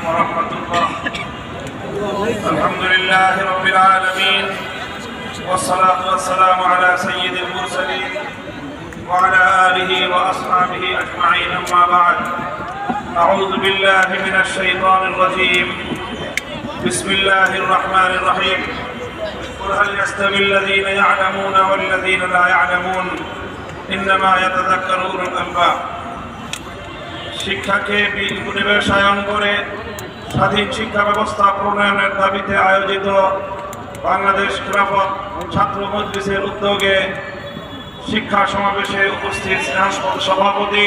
ورحمة الله. الحمد لله رب العالمين والصلاة والسلام على سيد المرسلين وعلى آله وأصحابه أجمعين. أما بعد، أعوذ بالله من الشيطان الرجيم. بسم الله الرحمن الرحيم. قل هل يستوي الذين يعلمون والذين لا يعلمون إنما يتذكر أولو الألباب. শিক্ষাকে বিনির্বাসায়ন করে স্বাধীন শিক্ষা ব্যবস্থা প্রণয়নের দাবিতে আয়োজিত বাংলাদেশ খেলাফত ছাত্র মজলিসের উদ্যোগে শিক্ষা সমাবেশে উপস্থিত স্নেহাস্পদ সভাপতি,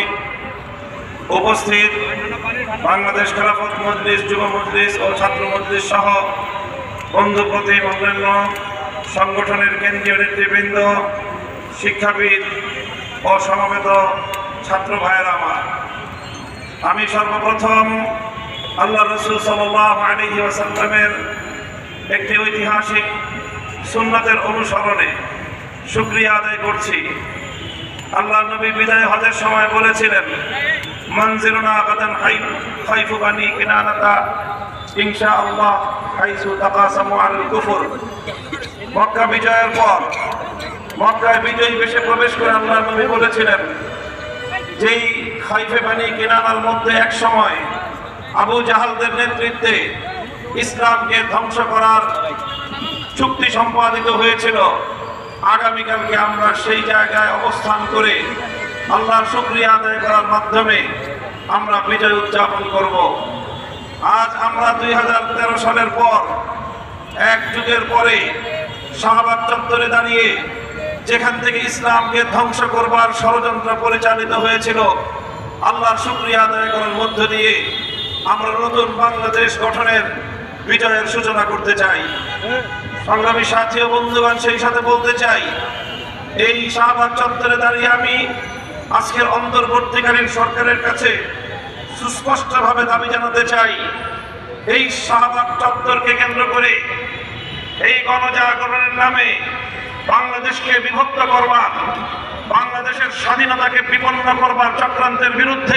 উপস্থিত বাংলাদেশ খেলাফত মজলিস, যুব মজলিস ও ছাত্র মজলিস সহ বন্ধুপ্রতিম অন্যান্য সংগঠনের কেন্দ্রীয় নেতৃবৃন্দ, শিক্ষাবিদ ও সমবেত ছাত্র ভাইয়েরা আমার, আমি সর্বপ্রথম আল্লাহ রাসূল সাল্লাল্লাহু আলাইহি ওয়াসাল্লামের একটি ঐতিহাসিক সুন্নাতের অনুসরণে শুকরিয়া আদায় করছি। আল্লাহ নবী বিদায় হজের সময় বলেছিলেন, মনজিলুনা গাদান খাইফু বানি কিনানাতা ইনশাআল্লাহ হাইসু তাকাসামু আলাল কুফর। মক্কা বিজয়ের পর মক্কায় বিজয়ী বেশে প্রবেশ করে আল্লাহ নবী বলেছিলেন, যেই খাইফে বানি কিনানার মধ্যে এক সময় আবু জাহালদের নেতৃত্বে ইসলামকে ধ্বংস করার চুক্তি সম্পাদিত হয়েছিল, আগামীকালকে আমরা সেই জায়গায় অবস্থান করে আল্লাহর শুকরিয়া আদায় করার মাধ্যমে আমরা বিজয় উদযাপন করব। আজ আমরা 2013 সালের পর এক যুগের পরে শাহবাগ চত্বরে দাঁড়িয়ে যেখান থেকে ইসলামকে ধ্বংস করবার ষড়যন্ত্র পরিচালিত হয়েছিল, আল্লাহর শুকরিয়া আদায় করার মধ্য দিয়ে আমরা নতুন বাংলাদেশ গঠনের বিজয়ের সূচনা করতে চাই। সংগ্রামী সাথী ও বন্ধুগণ, সেই সাথে বলতে চাই, এই শাহবাগ চত্বরে দাঁড়িয়ে আমি আজকের অন্তর্বর্তীকালীন সরকারের কাছে সুস্পষ্টভাবে দাবি জানাতে চাই, এই শাহবাগ চত্বরকে কেন্দ্র করে এই গণজাগরণের নামে বাংলাদেশকে বিভক্ত করবার, বাংলাদেশের স্বাধীনতাকে বিপন্ন করবার চক্রান্তের বিরুদ্ধে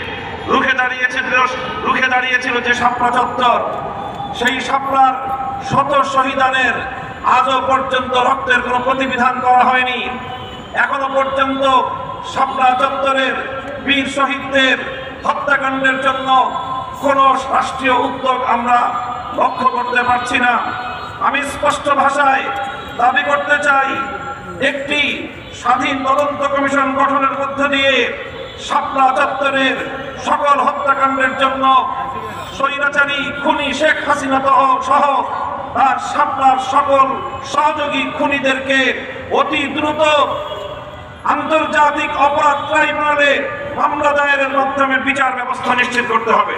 রুখে দাঁড়িয়েছিল যে শাপলা চত্বর, সেই শাপলার শত শহীদানের আজও পর্যন্ত রক্তের কোনো প্রতিবিধান করা হয়নি। এখনো পর্যন্ত শাপলা চত্বরের বীর শহীদদের হত্যাকাণ্ডের জন্য কোনো রাষ্ট্রীয় উদ্যোগ আমরা লক্ষ্য করতে পারছি না। আমি স্পষ্ট ভাষায় দাবি করতে চাই, একটি স্বাধীন তদন্ত কমিশন গঠনের মধ্য দিয়ে শাপলা চত্বরের সকল হত্যাকাণ্ডের জন্য স্বৈরাচারী খুনি শেখ হাসিনা সহ তার শাপলার সকল সহযোগী খুনিদেরকে অতি দ্রুত আন্তর্জাতিক অপরাধ ট্রাইব্যুনালে মামলা দায়েরের মাধ্যমে বিচার ব্যবস্থা নিশ্চিত করতে হবে।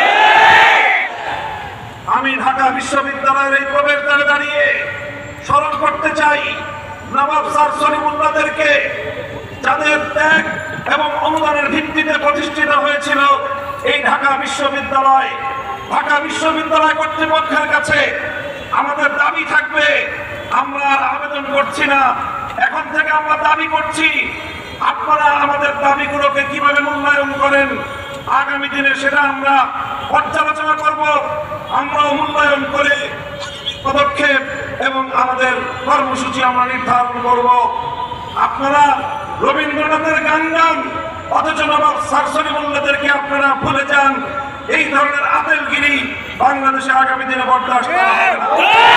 আমি ঢাকা বিশ্ববিদ্যালয়ের এই প্রবেশদ্বারে দাঁড়িয়ে স্মরণ করতে চাই নবাব স্যার সলিমুল্লাহদেরকে, যাদের ত্যাগ এবং অনুদানের ভিত্তিতে প্রতিষ্ঠিত হয়েছিল এই ঢাকা বিশ্ববিদ্যালয়। ঢাকা বিশ্ববিদ্যালয় কর্তৃপক্ষের কাছে আমাদের দাবি থাকবে, আমরা আর আবেদন করছি না, এখন থেকে আমরা দাবি করছি, আপনারা আমাদের দাবিগুলোকে কিভাবে মূল্যায়ন করেন আগামী দিনে সেটা আমরা পর্যালোচনা করব। আমরাও মূল্যায়ন করে পদক্ষেপ এবং আমাদের কর্মসূচি আমরা নির্ধারণ করব। আপনারা রবীন্দ্রনাথের গান গান, অথচ নবাব স্যার সলিমুল্লাহদেরকে আপনারা ভুলে যান। এই ধরনের আতেলগিরি বাংলাদেশে আগামী দিনে বরদাস্ত করা হবে না।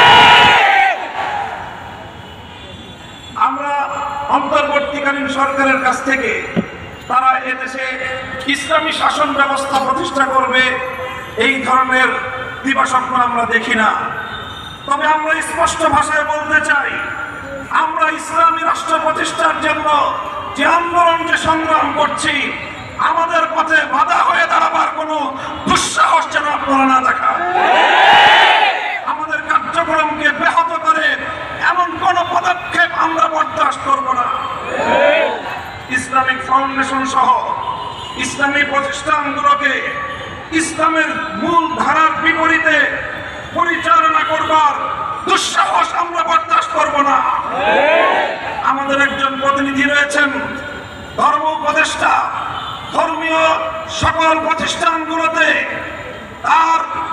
আমরা অন্তর্বর্তীকালীন সরকারের কাছ থেকে তারা এদেশে ইসলামী শাসন ব্যবস্থা প্রতিষ্ঠা করবে এই ধরনের দিবাস্বপ্ন আমরা দেখি না। তবে আমরা স্পষ্ট ভাষায় বলতে চাই, আমরা ইসলামী রাষ্ট্র প্রতিষ্ঠার জন্য যে আন্দোলন, যে সংগ্রাম করছি, আমাদের পথে বাধা হয়ে দাঁড়াবার কোনো দুঃসাহস যেন আপনারা না দেখান। আমাদের কার্যক্রমকে ব্যাহত করে এমন কোন পদক্ষেপ আমরা বরদাস্ত করব না। ইসলামিক ফাউন্ডেশন সহ ইসলামী প্রতিষ্ঠানগুলোকে ইসলামের মূল ধারার বিপরীতে পরিচালনা করবার দুঃসাহস আমরা বরদাস্ত করব না। আমাদের একজন প্রতিনিধি রয়েছেন, ধর্ম উপদেষ্টা, ধর্মীয় সকল প্রতিষ্ঠানগুলোতে তার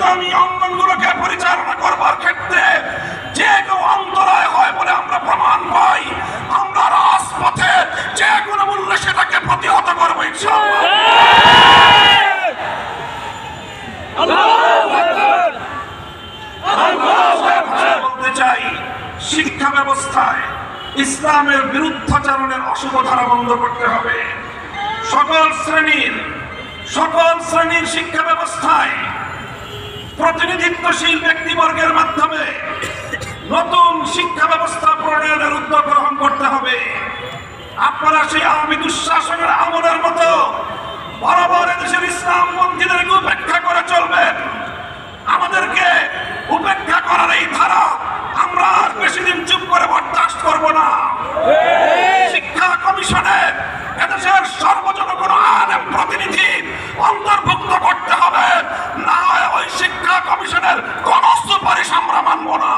ইসলামী অঙ্গনগুলোকে পরিচালনা করবার ক্ষেত্রে যে কেউ অন্তরায় হয় বলে আমরা প্রমাণ পাই, আমরা রাজপথে যে কোনো মূল্যে সেটাকে প্রতিহত করবো ইনশাআল্লাহ। বলতে চাই, শিক্ষা ব্যবস্থায় ইসলামের বিরুদ্ধাচরণের অশুভ ধারা বন্ধ করতে হবে। সকল শ্রেণীর শিক্ষা ব্যবস্থায় প্রতিনিধিত্বশীল ব্যক্তিবর্গের মাধ্যমে নতুন শিক্ষা ব্যবস্থা প্রণয়নের উদ্যোগ গ্রহণ করতে হবে। আপনারা সেই আওয়ামী দুঃশাসনের আমলের মতো বরাবর দেশের ইসলামপন্থীদেরকে উপেক্ষা করে চলবেন। আমাদেরকে উপেক্ষা করার এই ধারা আমরা আর বেশি দিন চুপ করে বরদাস্ত করব না। শিক্ষা কমিশনে এদেশের সর্বজনগণ আলেম প্রতিনিধি অন্তর্ভুক্ত করতে হবে, না হয় ওই শিক্ষা কমিশনের কোন সুপারিশ আমরা মানব না।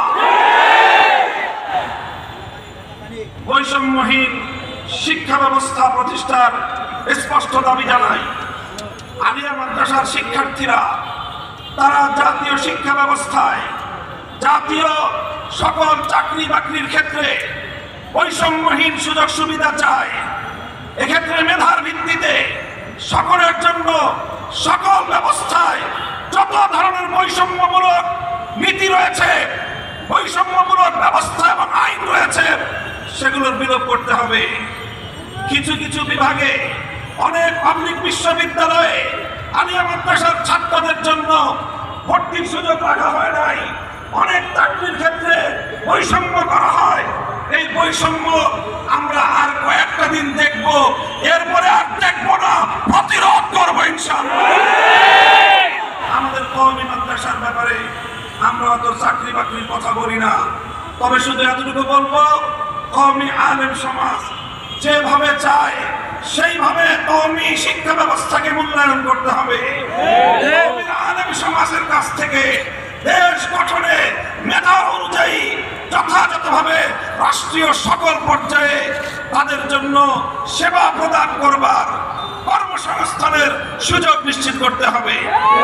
বৈষম্যহীন শিক্ষা ব্যবস্থা প্রতিষ্ঠার স্পষ্ট দাবি জানাই। আলিয়া মাদ্রাসার শিক্ষার্থীরা তারা জাতীয় শিক্ষা ব্যবস্থায় জাতীয় সকল চাকরি বাকরির ক্ষেত্রে বৈষম্যহীন সুযোগ সুবিধা চায়। এক্ষেত্রে মেধার ভিত্তিতে সকলের জন্য সকল ব্যবস্থায় যত ধরনের বৈষম্যমূলক নীতি রয়েছে, বৈষম্যমূলক ব্যবস্থা এবং আইন রয়েছে, সেগুলোর বিলোপ করতে হবে। কিছু কিছু বিভাগে অনেক পাবলিক বিশ্ববিদ্যালয়ে আলিয়া মাদ্রাসার ছাত্রদের জন্য ভর্তির সুযোগ রাখা হয় নাই। অনেক চাকরির ক্ষেত্রে বৈষম্য করা হয়। এই বৈষম্য আমরা আর কয়েকটা দিন দেখব, এরপরে আর দেখব না, প্রতিরোধ করবো ইনশাআল্লাহ। আমাদের কওমি মাদ্রাসার ব্যাপারে আমরা অত চাকরি বাকরির কথা বলি না, তবে শুধু এতটুকু বলবো, কওমি আলেম সমাজ যেভাবে চায় সেইভাবে কওমি শিক্ষা ব্যবস্থাকে মূল্যায়ন করতে হবে। কওমি আলেম সমাজের কাছ থেকে দেশ গঠনে মেধা অনুযায়ী যথাযথভাবে রাষ্ট্রীয় সকল পর্যায়ে তাদের জন্য সেবা প্রদান করবার, কর্মসংস্থানের সুযোগ নিশ্চিত করতে হবে।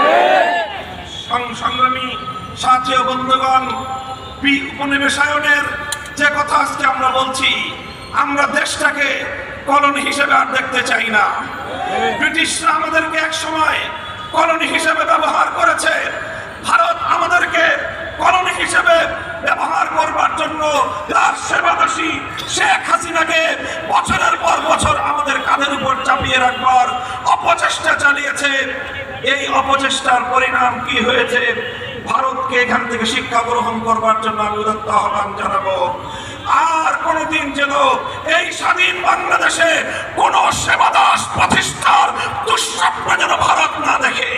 সংগ্রামী সাথী ও বন্ধুগণ, উপনিবেশায়নের যে কথা আজকে আমরা বলছি, আমরা দেশটাকে কলোনি হিসেবে আর দেখতে চাই না। ব্রিটিশরা আমাদেরকে এক সময় কলোনি হিসেবে ব্যবহার করেছে। ভারত আমাদেরকে কলোনি হিসেবে ব্যবহার করবার জন্য তার সেবাদাসী শেখ হাসিনাকে বছরের পর বছর আমাদের কাঁধের উপর চাপিয়ে রাখবার অপচেষ্টা চালিয়েছে। এই অপচেষ্টার পরিণাম কি হয়েছে? ভারতকে এখান থেকে শিক্ষা গ্রহণ করবার জন্য আমি উদাত্ত আহ্বান জানাবো। আর কোনদিন যেন এই স্বাধীন বাংলাদেশে কোন সেবাদাস প্রতিষ্ঠার দুঃস্বপ্ন যেন ভারত না দেখে।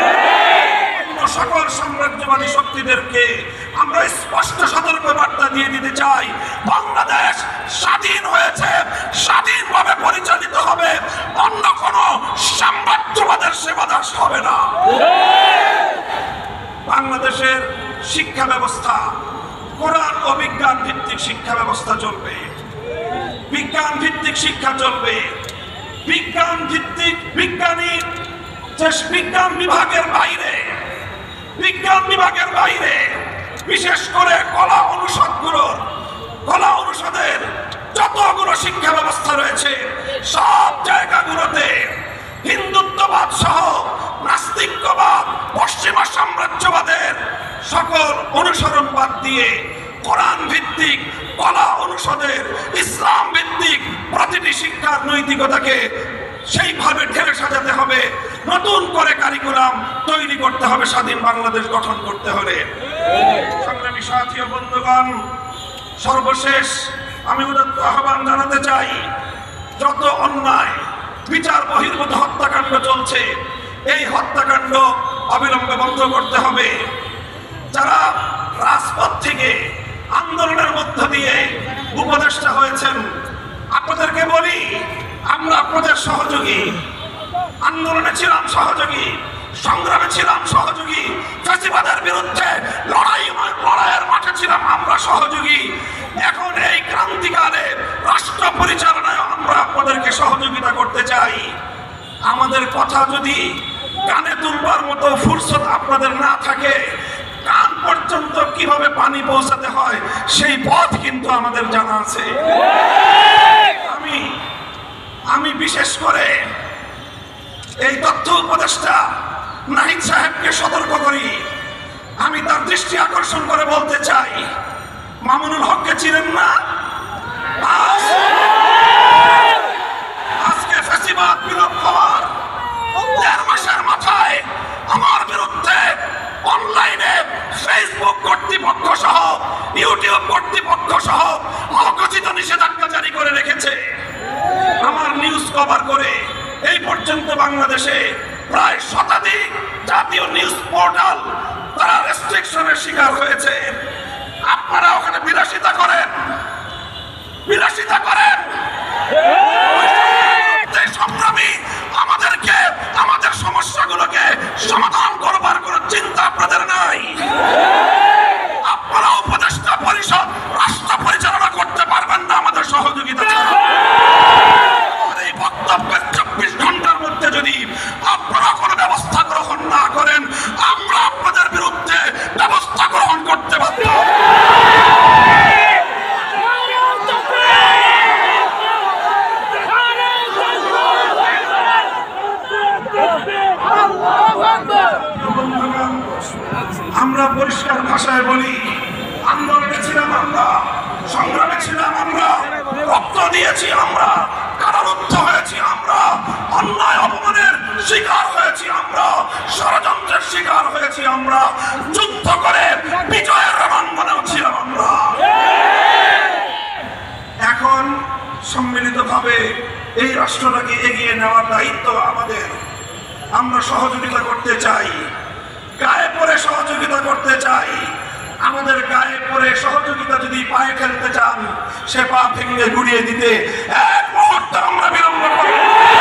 সকল সাম্রাজ্যবাদী শক্তিদেরকে আমরা স্পষ্ট সতর্ক বার্তা দিয়ে দিতে চাই, বাংলাদেশ স্বাধীন হয়েছে, স্বাধীনভাবে পরিচালিত হবে, অন্য কোন সাম্রাজ্যবাদের সেবাদাস হবে না। বাংলাদেশের শিক্ষা ব্যবস্থা কোরআন ও বিজ্ঞান ভিত্তিক শিক্ষা ব্যবস্থা চলবে, বিজ্ঞান ভিত্তিক শিক্ষা চলবে। বিজ্ঞান ভিত্তিক বিজ্ঞানী যে বিজ্ঞান বিভাগের বাইরে বিশেষ করে কলা অনুষদের যতগুলো শিক্ষা ব্যবস্থা রয়েছে, সব জায়গাগুলোতে হিন্দুত্ববাদ সহ নাস্তিক্যবাদ, পশ্চিমা সাম্রাজ্যবাদের সকল অনুসরণ বাদ দিয়ে কোরআন ভিত্তিক, কলা অনুষদের ইসলাম ভিত্তিক প্রতিটি শিক্ষার নৈতিকতাকে সেইভাবে ঢেলে সাজাতে হবে। নতুন করে কারিকুলাম তৈরি করতে হবে স্বাধীন বাংলাদেশ গঠন করতে হলে। সংগ্রামী সাথী ও বন্ধুগণ, সর্বশেষ আমি উদাত্ত আহ্বান জানাতে চাই, যত অন্যায় বিচার বহির্ভূত হত্যাকাণ্ড চলছে, এই হত্যাকাণ্ড অবিলম্বে বন্ধ করতে হবে। যারা রাজপথ থেকে আন্দোলনের মধ্য দিয়ে উপদেষ্টা হয়েছেন, আপনাদেরকে বলি, আমরা আপনাদের সহযোগী, আন্দোলনে ছিলাম সহযোগী, সংগ্রামে ছিলাম সহযোগী, ফ্যাসিবাদের বিরুদ্ধে লড়াইয়ের মাঠে ছিলাম আমরা সহযোগী। এখন এই ক্রান্তিকালে রাষ্ট্র পরিচালনায় আমরা আপনাদেরকে সহযোগিতা করতে চাই। আমাদের কথা যদি কানে তুলবার মতো ফুরসত আপনাদের না থাকে, কান পর্যন্ত কিভাবে পানি পৌঁছাতে হয় সেই পথ কিন্তু আমাদের জানা আছে। আমি বিশেষ করে এই তথ্য উপদেষ্টা নাহিদ সাহেবকে সতর্ক করি, আমি তার দৃষ্টি আকর্ষণ করে বলতে চাই, মামুনুল হককে চিনেন না? আজকে ফ্যাসিবাদ বিলোপ হওয়ার ১.৫ মাসের মাথায় আমার বিরুদ্ধে অনলাইনে ফেসবুক কর্তৃপক্ষ সহ ইউটিউব কর্তৃপক্ষ সহ অঘোষিত নিষেধাজ্ঞা জারি করে রেখেছে। আমার নিউজ কভার করে এই পর্যন্ত বাংলাদেশে প্রায় শতাধিক জাতীয় নিউজ পোর্টাল তারা রেস্ট্রিকশনের শিকার হয়েছে। আপনারা ওখানে বিলাসিতা করেন। সংগ্রামী আমাদেরকে আমাদের সমস্যাগুলোকে সমাধান করবার কোন চিন্তা আপনাদের নাই। আপনারা উপদেষ্টা পরিষদ রাষ্ট্র পরিচালনা করতে পারবেন না আমাদের সহযোগিতা ছাড়া। এই বক্তব্যের ২৪ ঘন্টার মধ্যে যদি আপনারা কোনো ব্যবস্থা গ্রহণ না করেন, আমরা আপনাদের বিরুদ্ধে ব্যবস্থা গ্রহণ করতে বাধ্য। আমরা পরিষ্কার ভাষায় বলি, আন্দোলনে ছিলাম আমরা, সংগ্রামে ছিলাম আমরা, রক্ত দিয়েছি আমরা, কারারুদ্ধ হয়েছি আমরা, অন্যায় অপমানের শিকার হয়েছি আমরা, ষড়যন্ত্রের শিকার হয়েছি আমরা, যুদ্ধ করে বিজয়ের রণাঙ্গনেও ছিলাম আমরা। এখন সম্মিলিতভাবে এই রাষ্ট্রটাকে এগিয়ে নেওয়ার দায়িত্ব আমাদের। আমরা সহযোগিতা করতে চাই, গায়ে পড়ে সহযোগিতা করতে চাই। আমাদের গায়ে পড়ে সহযোগিতা যদি পায়ে ফেলতে চান, সে পা ভেঙে গুড়িয়ে দিতে এক মুহূর্ত আমরা বিলম্ব করব।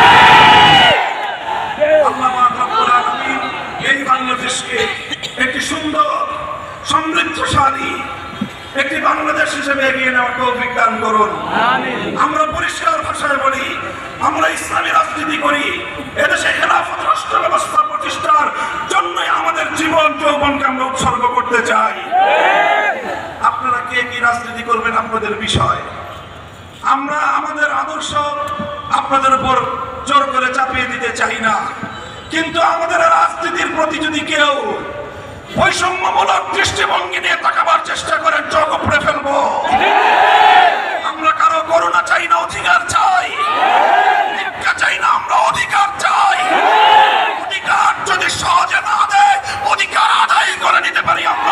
আল্লাহ পাক রব্বুল আলামিন এই বাংলাদেশকে একটি সুন্দর সমৃদ্ধশালী একটি বাংলাদেশ হিসেবে এগিয়ে নেওয়ার তৌফিক দান করুন। আমরা পরিষ্কার ভাষায় বলি, আমরা ইসলামী রাজনীতি করি, এদেশে খেলাফত রাষ্ট্র ব্যবস্থা প্রতিষ্ঠার জন্যই আমাদের জীবন যৌবনকে আমরা উৎসর্গ করতে চাই। আপনারা কে কি রাজনীতি করবেন আপনাদের বিষয়। আমরা আমাদের আদর্শ আপনাদের উপর জোর করে চাপিয়ে দিতে চাই না, কিন্তু আমাদের রাজনীতির প্রতি যদি কেউ বৈষম্যমূলক দৃষ্টিভঙ্গি নিয়ে তাকাবার চেষ্টা করেন, চোখ উপড়ে ফেলবো। আমরা কারো করুণা চাই না, অধিকার চাই। ভিক্ষা চাই না, আমরা অধিকার চাই। অধিকার যদি সহজে না দেয়, অধিকার আদায় করে নিতে পারি আমরা।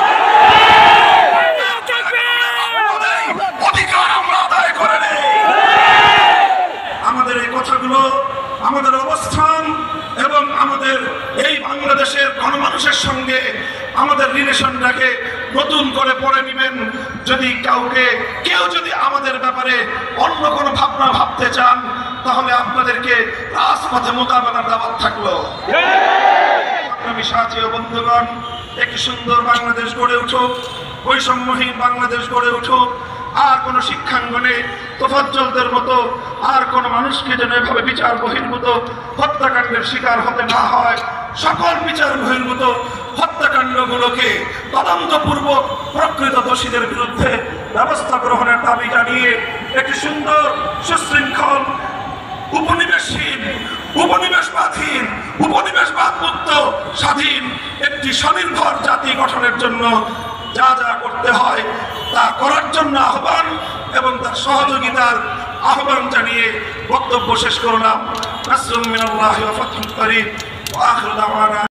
অধিকার আমরা আদায় করে নেই। আমাদের এই কথাগুলো, আমাদের অবস্থান এবং আমাদের এই বাংলাদেশের গণমানুষের সঙ্গে আমাদের রিলেশনটাকে নতুন করে পড়ে নেবেন। যদি কেউ যদি আমাদের ব্যাপারে অন্য কোনো ভাবনা ভাবতে চান, তাহলে আপনাদেরকে রাজপথে মোকাবেলার দাওয়াত থাকলো। আমি সাথী ও বন্ধুগণ, একটি সুন্দর বাংলাদেশ গড়ে উঠুক, বৈষম্যহীন বাংলাদেশ গড়ে উঠুক। আর কোন শিক্ষাঙ্গনে তোফাজ্জলদের মতো আর কোন মানুষকে যেন এভাবে বিচার বহির্ভূত হত্যাকাণ্ডের শিকার হতে না হয়। সকল বিচার বহির্ভূত হত্যাকাণ্ডগুলোকে তদন্তপূর্বক প্রকৃত দোষীদের বিরুদ্ধে ব্যবস্থা গ্রহণের দাবি জানিয়ে একটি সুন্দর সুশৃঙ্খল উপনিবেশবাদ মুক্ত স্বাধীন একটি স্বনির্ভর জাতি গঠনের জন্য যা যা করতে হয় তা করার জন্য আহ্বান এবং তার সহযোগিতার আহ্বান জানিয়ে বক্তব্য শেষ করলাম। নাসরুম মিনাল্লাহি ওয়া ফাতহুন করিম ওয়া আখিরু দাওয়ানা।